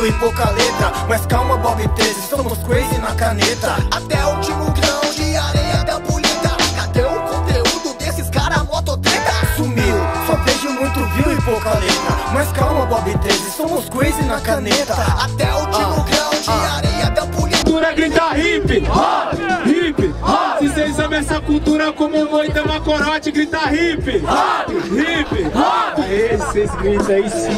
viu e pouca letra. Mas calma, Bob 13, somos crazy na caneta. Até o último grão de areia da polida. Cadê o conteúdo desses caras mototreta? Sumiu, só vejo muito view e pouca letra. Mas calma, Bob 13, somos crazy na caneta. Até o último grão de areia da polida. Cultura grita hip, hop, hip, hop. Se vocês amam essa cultura como moita uma corote, grita hip, hop, hip, hop. Aê, vocês gritam aí sim.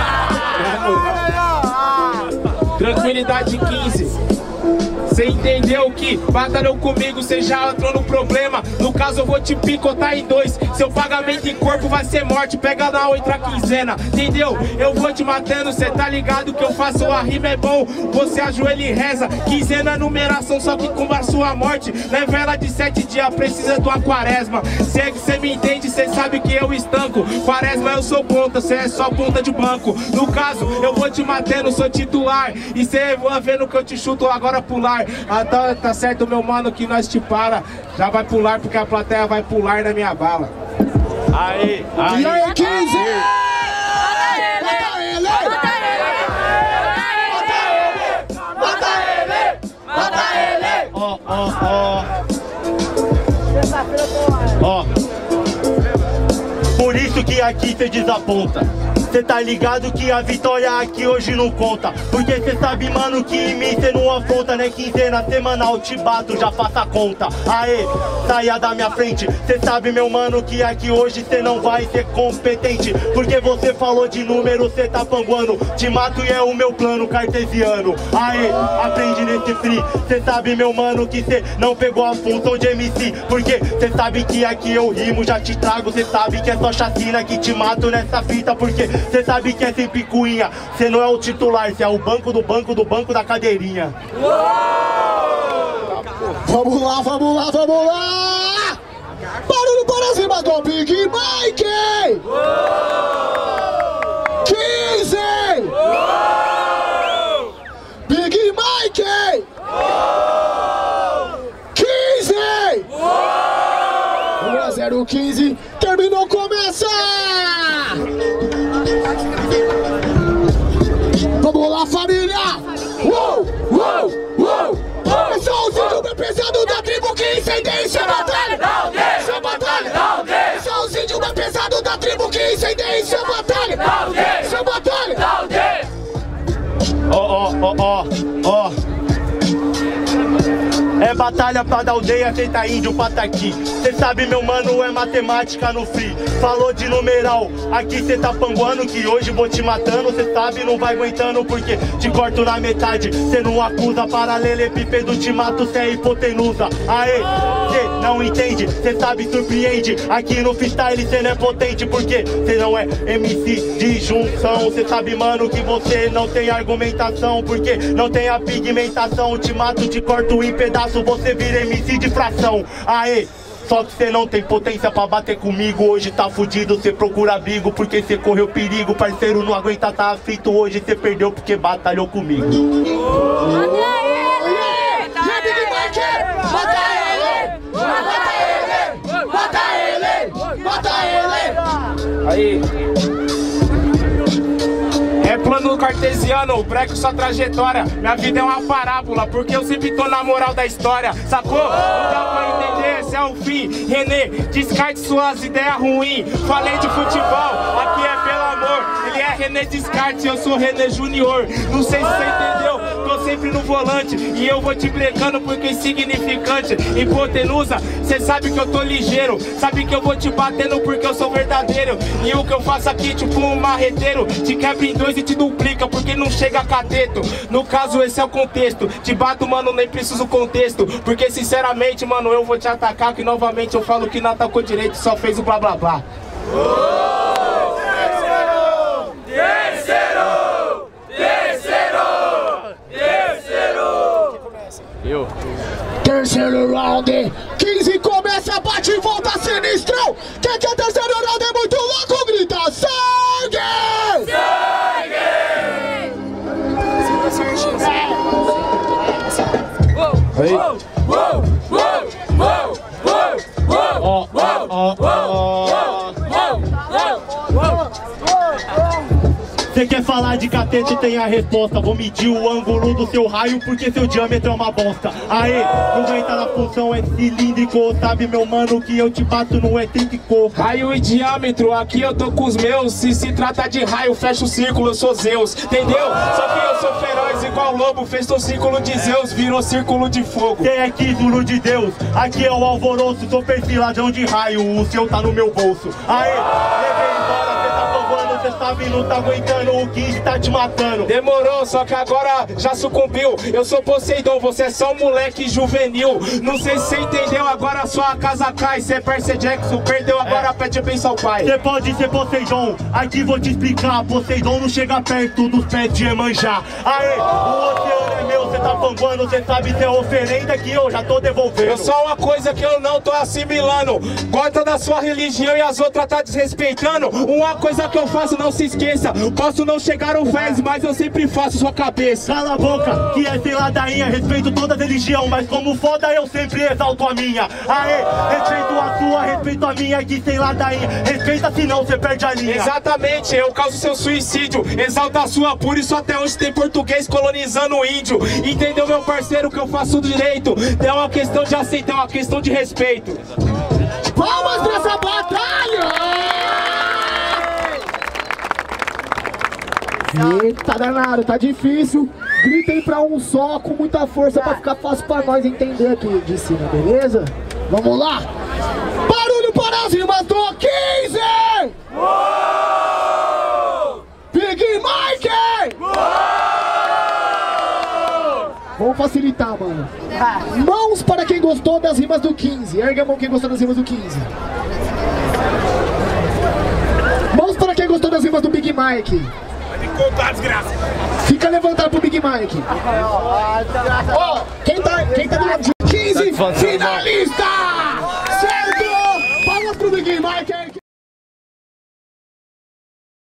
Tranquilidade 15. Cê entendeu que batalhou comigo, cê já entrou no problema. No caso eu vou te picotar em dois. Seu pagamento em corpo vai ser morte, pega na outra quinzena. Entendeu? Eu vou te matando, cê tá ligado que eu faço a rima é bom. Você ajoelha e reza, quinzena é numeração, só que com a sua morte. Leva de 7 dias, precisa de uma quaresma. Cê me entende, cê sabe que eu estanco. Quaresma eu sou ponta, cê é só ponta de banco. No caso, eu vou te matando, sou titular. E cê vai vendo que eu te chuto agora pular. Ah, tá certo, meu mano, que nós te para. Já vai pular porque a plateia vai pular na minha bala. Aí, aí. E aí, 15! Mata ele! Ó. Por isso que aqui cê desaponta. Cê tá ligado que a vitória aqui hoje não conta. Porque cê sabe, mano, que em mim cê não afronta, né? Quinzena semanal te bato, já faça a conta. Aê, saia da minha frente. Cê sabe, meu mano, que aqui hoje cê não vai ser competente. Porque você falou de número, cê tá panguando. Te mato e é o meu plano cartesiano. Aê, aprende nesse free. Cê sabe, meu mano, que cê não pegou a função de MC. Porque cê sabe que aqui eu rimo, já te trago. Cê sabe que é só chacina que te mato nessa fita. Porque cê sabe que é sem picuinha. Cê não é o titular, cê é o banco do banco do banco da cadeirinha. Vamos lá, vamos lá, vamos lá! Barulho para cima do Big Mike! 15! Big Mike! 15! 1-0-15, terminou, começa! Vamos lá, família! Esse é o vídeo bem pesado da tribo que incendeia essa batalha! Essa batalha! Esse é o vídeo bem pesado da tribo que incendeia essa batalha! Essa batalha! Ó. É batalha pra da aldeia, cê tá índio pra tá aqui. Cê sabe, meu mano, é matemática no free. Falou de numeral, aqui cê tá panguando. Que hoje vou te matando, cê sabe, não vai aguentando. Porque te corto na metade, cê não acusa. Paralelepípedo, te mato, cê é hipotenusa. Aê, cê não entende, cê sabe, surpreende. Aqui no freestyle cê não é potente. Porque cê não é MC de junção. Cê sabe, mano, que você não tem argumentação. Porque não tem a pigmentação. Te mato, te corto em pedaços, você vira MC de fração. Aê, só que cê não tem potência pra bater comigo. Hoje tá fudido, cê procura abrigo porque cê correu perigo. Parceiro, não aguenta, tá aflito. Hoje cê perdeu porque batalhou comigo. Mata ele! Aí. É plano cartesiano, breco sua trajetória. Minha vida é uma parábola, porque eu sempre tô na moral da história. Sacou? Não dá pra entender, esse é o fim. René, descarte suas ideias ruins. Falei de futebol, aqui é pelo amor. Ele é René Descartes, eu sou René Júnior. Não sei se você entendeu, tô sempre no volante. E eu vou te brecando porque é insignificante. Hipotenusa, cê sabe que eu tô ligeiro. Sabe que eu vou te batendo porque eu sou verdadeiro. E o que eu faço aqui, tipo um marreteiro, te quebra em dois e te duplica, porque não chega cateto. No caso, esse é o contexto. Te bato, mano, nem preciso contexto. Porque sinceramente, mano, eu vou te atacar. Que novamente eu falo que não atacou direito, só fez o blá blá blá. Terceiro round, 15 começa, bate e volta sinistrão. Quem quer terceiro round é muito louco, grita sangue! Cê quer falar de catete, tem a resposta. Vou medir o ângulo do seu raio porque seu diâmetro é uma bosta. Aê, não vai entrar na função, é cilíndrico. Sabe meu mano que eu te bato no etípico. Raio e diâmetro, aqui eu tô com os meus. Se trata de raio, fecha o círculo, eu sou Zeus. Entendeu? Só que eu sou feroz igual lobo. Fez o círculo de Zeus, virou círculo de fogo. Quem é que ídolo de Deus? Aqui é o alvoroço, sou perfiladão de raio. O seu tá no meu bolso. Aê, levei embora, cê tá bombando. Cê sabe, não tá aguentando, o 15 tá te matando. Demorou, só que agora já sucumbiu. Eu sou Poseidon, você é só um moleque juvenil. Não sei se você entendeu, agora sua casa cai. Cê é Percy Jackson, perdeu, agora pede bênção ao pai. Cê pode ser Poseidon, aqui vou te explicar. Poseidon não chega perto dos pés de Iemanjá. Aê, o oceano é meu, cê tá panguando. Cê sabe ser oferenda que eu já tô devolvendo. Eu só uma coisa que eu não tô assimilando. Gosta da sua religião e as outras tá desrespeitando. Uma coisa que eu faço, não se esqueça. Posso não chegar ao Fez, mas eu sempre faço sua cabeça. Cala a boca, que é sem ladainha. Respeito toda a religião, mas como foda eu sempre exalto a minha. Aê, respeito a sua, respeito a minha. Que sem ladainha, respeita senão cê perde a linha. Exatamente, eu causo seu suicídio. Exalta a sua, por isso até hoje tem português colonizando o índio. Entendeu, meu parceiro, que eu faço direito. É uma questão de aceitar, é uma questão de respeito. Palmas pra essa batalha! Eita danado, tá difícil. Gritem pra um só, com muita força, pra ficar fácil pra nós entender aqui de cima, beleza? Vamos lá! Barulho para as rimas do 15! Uou! Big Mike! Uou! Vamos facilitar, mano. Mãos para quem gostou das rimas do 15. Ergue a mão quem gostou das rimas do 15. Mãos para quem gostou das rimas do Big Mike. Contar, desgraça. Fica levantado pro Big Mike. Ó, quem tá do lado de 15 finalista!